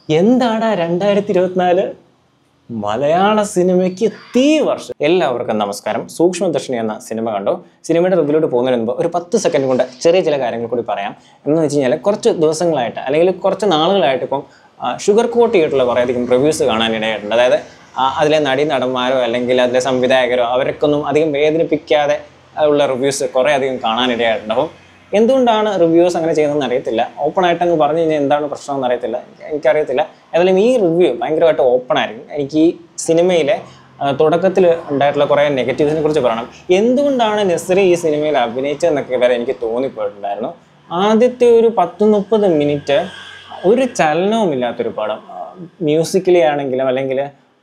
എന്താണ് 2024 മലയാള സിനിമയ്ക്ക് തീ വർഷം. എല്ലാവർക്കും നമസ്കാരം. സൂക്ഷ്മദർശിനി എന്ന സിനിമ കണ്ടു. സിനിമയുടെ റിവ്യൂലോട്ട് പോകുന്നതിന് മുമ്പ് ഒരു 10 സെക്കൻഡ് കൊണ്ട് ചെറിയ ചില കാര്യങ്ങൾ കൂടി പറയാം. എന്ന് വെച്ച് കഴിഞ്ഞാൽ കുറച്ച് ദിവസങ്ങളായിട്ട് അല്ലെങ്കിൽ കുറച്ച് നാളുകളായിട്ട് ഇപ്പം ഷുഗർ കോട്ട് ചെയ്തിട്ടുള്ള കുറേയധികം റിവ്യൂസ് കാണാനിടയായിട്ടുണ്ട്. അതായത് അതിലെ നടന്മാരോ അല്ലെങ്കിൽ അതിലെ സംവിധായകരോ അവർക്കൊന്നും അധികം വേദനിപ്പിക്കാതെ ഉള്ള റിവ്യൂസ് കുറേ അധികം കാണാനിടയായിട്ടുണ്ട്. അപ്പം എന്തുകൊണ്ടാണ് റിവ്യൂസ് അങ്ങനെ ചെയ്യുന്നതെന്ന് അറിയത്തില്ല. ഓപ്പണായിട്ട് അങ്ങ് പറഞ്ഞു കഴിഞ്ഞാൽ എന്താണ് പ്രശ്നമെന്ന് അറിയത്തില്ല, എനിക്കറിയത്തില്ല. ഏതായാലും ഈ റിവ്യൂ ഭയങ്കരമായിട്ട് ഓപ്പൺ ആയിരിക്കും. എനിക്ക് ഈ സിനിമയിലെ തുടക്കത്തിൽ ഉണ്ടായിട്ടുള്ള കുറേ നെഗറ്റീവ്സിനെ കുറിച്ച് പറയണം. എന്തുകൊണ്ടാണ് നസ്രി ഈ സിനിമയിൽ അഭിനയിച്ചതെന്നൊക്കെ വരെ എനിക്ക് തോന്നിപ്പോയിട്ടുണ്ടായിരുന്നു. ആദ്യത്തെ ഒരു 10-30 മിനിറ്റ് ഒരു ചലനവുമില്ലാത്തൊരു പടം, മ്യൂസിക്കലി ആണെങ്കിലും അല്ലെങ്കിൽ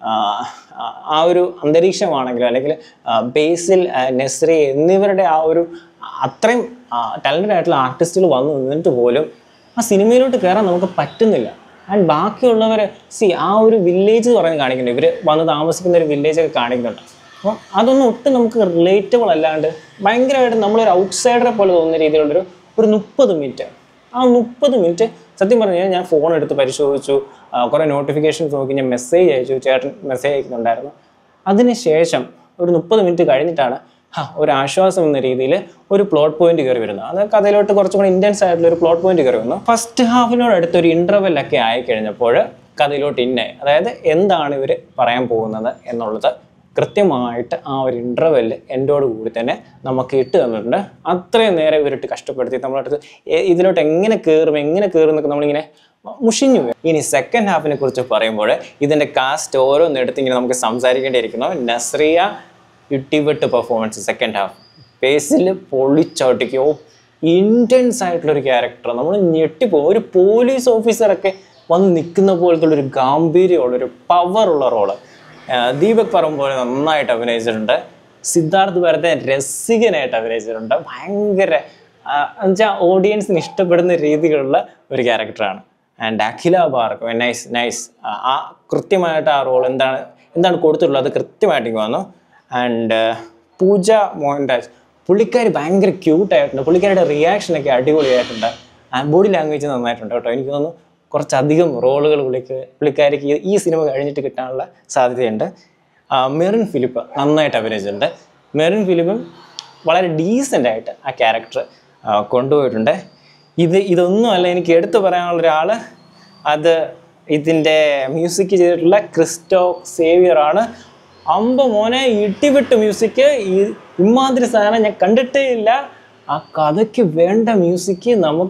ആ ഒരു അന്തരീക്ഷമാണെങ്കിലും അല്ലെങ്കിൽ ബേസിൽ, നസ്രി എന്നിവരുടെ ആ ഒരു അത്രയും ടാലൻറ്റഡ് ആയിട്ടുള്ള ആർട്ടിസ്റ്റുകൾ വന്നു നിന്നിട്ട് പോലും ആ സിനിമയിലോട്ട് കയറാൻ നമുക്ക് പറ്റുന്നില്ല. ആൻഡ് ബാക്കിയുള്ളവർ ആ ഒരു വില്ലേജ് പറഞ്ഞ് കാണിക്കുന്നുണ്ട്, ഇവർ വന്ന് താമസിക്കുന്ന ഒരു വില്ലേജൊക്കെ കാണിക്കുന്നുണ്ട്. അപ്പം അതൊന്നും ഒട്ടും നമുക്ക് റിലേറ്റബിൾ അല്ലാണ്ട് ഭയങ്കരമായിട്ട് നമ്മളൊരു ഔട്ട്സൈഡറെ പോലെ തോന്നുന്ന രീതിയിലുള്ളൊരു 30 മിനിറ്റ്. ആ 30 മിനിറ്റ് സത്യം പറഞ്ഞു കഴിഞ്ഞാൽ ഞാൻ ഫോൺ എടുത്ത് പരിശോധിച്ചു, കുറേ നോട്ടിഫിക്കേഷൻസ് നോക്കി, ഞാൻ മെസ്സേജ് അയച്ചു, ചേട്ടൻ മെസ്സേജ് അയക്കുന്നുണ്ടായിരുന്നു. അതിനുശേഷം ഒരു 30 മിനിറ്റ് കഴിഞ്ഞിട്ടാണ് ഒരു ആശ്വാസം എന്ന രീതിയിൽ ഒരു പ്ലോട്ട് പോയിന്റ് കയറി വരുന്നത്. അത് കഥയിലോട്ട് കുറച്ചും കൂടി ഇൻറ്റൻസ് ആയിട്ടുള്ള ഒരു പ്ലോട്ട് പോയിന്റ് കയറി വന്നു. ഫസ്റ്റ് ഹാഫിനോട് അടുത്തൊരു ഇൻ്റർവെല്ലൊക്കെ ആയിക്കഴിഞ്ഞപ്പോൾ കഥയിലോട്ട് ഇന്നായി. അതായത് എന്താണ് ഇവർ പറയാൻ പോകുന്നത് എന്നുള്ളത് കൃത്യമായിട്ട് ആ ഒരു ഇൻ്റർവെല്ല് എൻ്റോട് കൂടി തന്നെ നമുക്ക് ഇട്ട് തന്നിട്ടുണ്ട്. അത്രയും നേരം ഇവരിട്ട് കഷ്ടപ്പെടുത്തി നമ്മളടുത്ത് ഇതിലോട്ട് എങ്ങനെ കയറും എന്നൊക്കെ നമ്മളിങ്ങനെ മുഷിഞ്ഞു. ഇനി സെക്കൻഡ് ഹാഫിനെ കുറിച്ച് പറയുമ്പോൾ ഇതിൻ്റെ കാസ്റ്റ് ഓരോന്നെടുത്തിങ്ങനെ നമുക്ക് സംസാരിക്കേണ്ടിയിരിക്കുന്നു. നസ്രിയ ഇട്ടിവിട്ട് പെർഫോമൻസ് സെക്കൻഡ് ഹാഫ് ബേസിൽ പൊളിച്ചോട്ടിക്കോ, ഇൻറ്റൻസ് ആയിട്ടുള്ളൊരു ക്യാരക്ടർ, നമ്മൾ ഞെട്ടിപ്പോകും. ഒരു പോലീസ് ഓഫീസറൊക്കെ വന്ന് നിൽക്കുന്ന പോലത്തുള്ളൊരു ഗാംഭീര്യമുള്ളൊരു പവറുള്ള റോള്. ദീപക് പറമ്പോലെ നന്നായിട്ട് അഭിനയിച്ചിട്ടുണ്ട്. സിദ്ധാർത്ഥ് ഭരതൻ രസികനായിട്ട് അഭിനയിച്ചിട്ടുണ്ട്. ഭയങ്കര എന്നുവെച്ചാൽ ഓഡിയൻസിന് ഇഷ്ടപ്പെടുന്ന രീതിയിലുള്ള ഒരു ക്യാരക്ടറാണ്. ആൻഡ് അഖില ഭാർഗവ് നൈസ് ആ കൃത്യമായിട്ട് ആ റോൾ എന്താണ് കൊടുത്തിട്ടുള്ളത് അത് കൃത്യമായിട്ട് വന്നു. ആൻഡ് പൂജ മോഹൻരാജ് പുള്ളിക്കാരി ഭയങ്കര ക്യൂട്ടായിട്ടുണ്ട്. പുള്ളിക്കാരുടെ റിയാക്ഷനൊക്കെ അടിപൊളിയായിട്ടുണ്ട്. ബോഡി ലാംഗ്വേജ് നന്നായിട്ടുണ്ട് കേട്ടോ. എനിക്ക് തോന്നുന്നു കുറച്ചധികം റോളുകൾ പുള്ളിക്കാരിക്ക് ഈ സിനിമ കഴിഞ്ഞിട്ട് കിട്ടാനുള്ള സാധ്യതയുണ്ട്. മെറിൻ ഫിലിപ്പ് നന്നായിട്ട് അഭിനയിച്ചിട്ടുണ്ട്. മെറിൻ ഫിലിപ്പും വളരെ ഡീസൻ്റായിട്ട് ആ ക്യാരക്ടർ കൊണ്ടുപോയിട്ടുണ്ട്. ഇതൊന്നുമല്ല എനിക്ക് എടുത്തു പറയാനുള്ള ഒരാൾ, അത് ഇതിൻ്റെ മ്യൂസിക് ചെയ്തിട്ടുള്ള ക്രിസ്റ്റോ സേവിയറാണ്. മോനെ ഇട്ടിവിട്ട് മ്യൂസിക്, ഇമാതിരി സാധനം ഞാൻ കണ്ടിട്ടേ ഇല്ല. ആ കഥയ്ക്ക് വേണ്ട മ്യൂസിക്,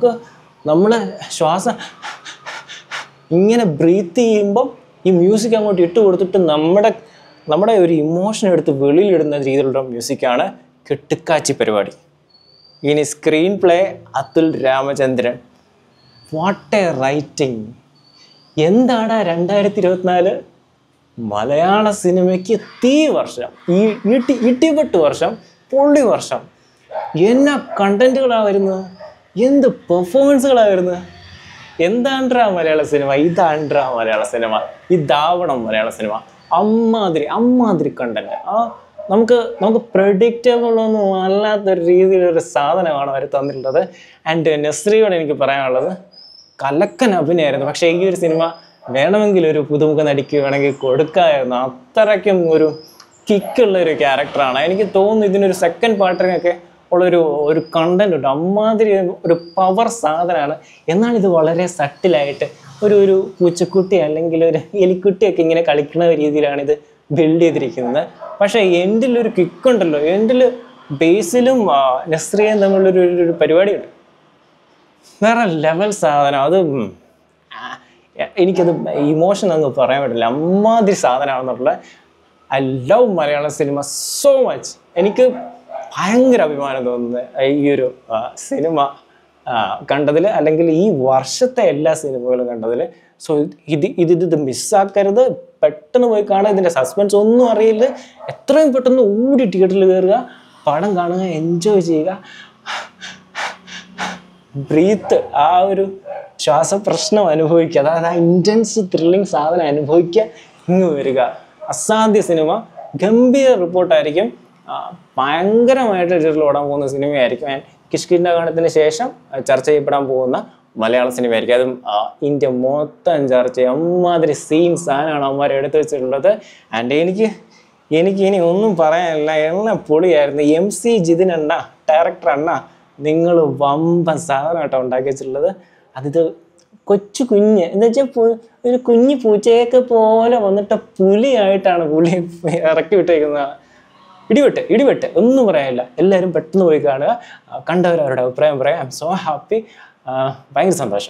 നമ്മൾ ശ്വാസം ഇങ്ങനെ ബ്രീത്ത് ചെയ്യുമ്പം ഈ മ്യൂസിക് അങ്ങോട്ട് ഇട്ട് കൊടുത്തിട്ട് നമ്മുടെ ഒരു ഇമോഷൻ എടുത്ത് വെളിയിലിടുന്ന രീതിയിലുള്ള മ്യൂസിക്കാണ്. കെട്ടുക്കാച്ചി പരിപാടി. ഇനി screenplay Athul Ramachandran, what a writing. എന്താണ് 2024 മലയാള സിനിമയ്ക്ക് തീ വർഷം, ഇട്ടിപ്പെട്ട് വർഷം, പൊള്ളി വർഷം. എന്നാ കണ്ടന്റുകളാണ് വരുന്നത്, എന്ത് പെർഫോമൻസുകളാണ് വരുന്നത്. എന്താണ്ടാ മലയാള സിനിമ, ഇതാണ്ടാ മലയാള സിനിമ, ഇതാവണം മലയാള സിനിമ. അമ്മാതിരി കണ്ടന്റ്. നമുക്ക് പ്രഡിക്റ്റബിളൊന്നും അല്ലാത്തൊരു രീതിയിലൊരു സാധനമാണ് അവർ തന്നിട്ടുള്ളത്. ആൻഡ് നസ്രിയോട് എനിക്ക് പറയാനുള്ളത്, കലക്കൻ അഭിനയമായിരുന്നു. പക്ഷേ ഈ ഒരു സിനിമ വേണമെങ്കിൽ ഒരു പുതുമുഖ നടിക്ക് വേണമെങ്കിൽ കൊടുക്കാമായിരുന്നു. അത്രയ്ക്കും ഒരു കിക്കുള്ളൊരു ക്യാരക്ടറാണ്. എനിക്ക് തോന്നുന്നു ഇതിനൊരു സെക്കൻഡ് പാർട്ടിനൊക്കെ ഉള്ളൊരു കണ്ടന്റ് ഉണ്ട്. അമ്മാതിരി ഒരു പവർ സാധനമാണ്. എന്നാൽ ഇത് വളരെ സട്ടിലായിട്ട് ഒരു പൂച്ചക്കുട്ടി അല്ലെങ്കിൽ ഒരു എലിക്കുട്ടിയൊക്കെ ഇങ്ങനെ കളിക്കുന്ന രീതിയിലാണ് ഇത് ബിൽഡ് ചെയ്തിരിക്കുന്നത്. പക്ഷേ എൻഡിലൊരു കിക്കുണ്ടല്ലോ, എൻഡിൽ ബേസിലും നസ്രിയയും തമ്മിലുള്ളൊരു പരിപാടിയുണ്ട്, വേറെ ലെവൽ സാധനം. അത് എനിക്കത് ഇമോഷൻ ഒന്നും പറയാൻ പറ്റില്ല. അമ്മാതിരി സാധനമാണെന്നുള്ള I love Malayala cinema so much. എനിക്ക് ഭയങ്കര അഭിമാനം തോന്നുന്നത് ഈ ഒരു സിനിമ കണ്ടതിൽ, അല്ലെങ്കിൽ ഈ വർഷത്തെ എല്ലാ സിനിമകളും കണ്ടതിൽ. സോ ഇത് മിസ്സാക്കരുത്, പെട്ടെന്ന് പോയി കാണുക. ഇതിൻ്റെ സസ്പെൻസ് ഒന്നും അറിയില്ല. എത്രയും പെട്ടെന്ന് ഓടി തിയേറ്ററിൽ കയറുക, പടം കാണുക, എൻജോയ് ചെയ്യുക, ബ്രീത്ത്, ആ ഒരു ശ്വാസപ്രശ്നം അനുഭവിക്കുക, അതായത് ആ ഇൻറ്റൻസ് ത്രില്ലിങ് സാധനം അനുഭവിക്കുക, ഇങ്ങ് വരിക. അസാധ്യ സിനിമ, ഗംഭീര റിപ്പോർട്ടായിരിക്കും. ഭയങ്കരമായിട്ട് തിയേറ്ററിൽ ഓടാൻ പോകുന്ന സിനിമയായിരിക്കും. കിഷ്കിന്ധാ ഗാനത്തിന് ശേഷം ചർച്ച ചെയ്യപ്പെടാൻ പോകുന്ന മലയാള സിനിമയായിരിക്കും. അതും ഇന്ത്യ മൊത്തം ചർച്ച ചെയ്യും. അമ്മാതിരി സീൻ സാധനമാണ് അവന്മാർ എടുത്തു വെച്ചിട്ടുള്ളത്. ആൻഡ് എനിക്ക് ഇനി ഒന്നും പറയാനില്ല. എല്ലാം പൊളിയായിരുന്നു. MC ജിതിൻ അണ്ണ, ഡയറക്ടർ അണ്ണ, നിങ്ങൾ വമ്പൻ സാധനമായിട്ടോ ഉണ്ടാക്കി വെച്ചിട്ടുള്ളത്. അതിത് കൊച്ചു കുഞ്ഞ് എന്താ വെച്ചാൽ ഒരു കുഞ്ഞു പൂച്ചയൊക്കെ പോലെ വന്നിട്ട് പുലിയായിട്ടാണ് പുലി ഇറക്കി വിട്ടേക്കുന്നത്. ഇടിവെട്ട് ഒന്നും പറയാനില്ല. എല്ലാവരും പെട്ടെന്ന് പോയി കാണുക. കണ്ടവരവരുടെ അഭിപ്രായം പറയാം. I am so happy. ഭയങ്കര സന്തോഷം.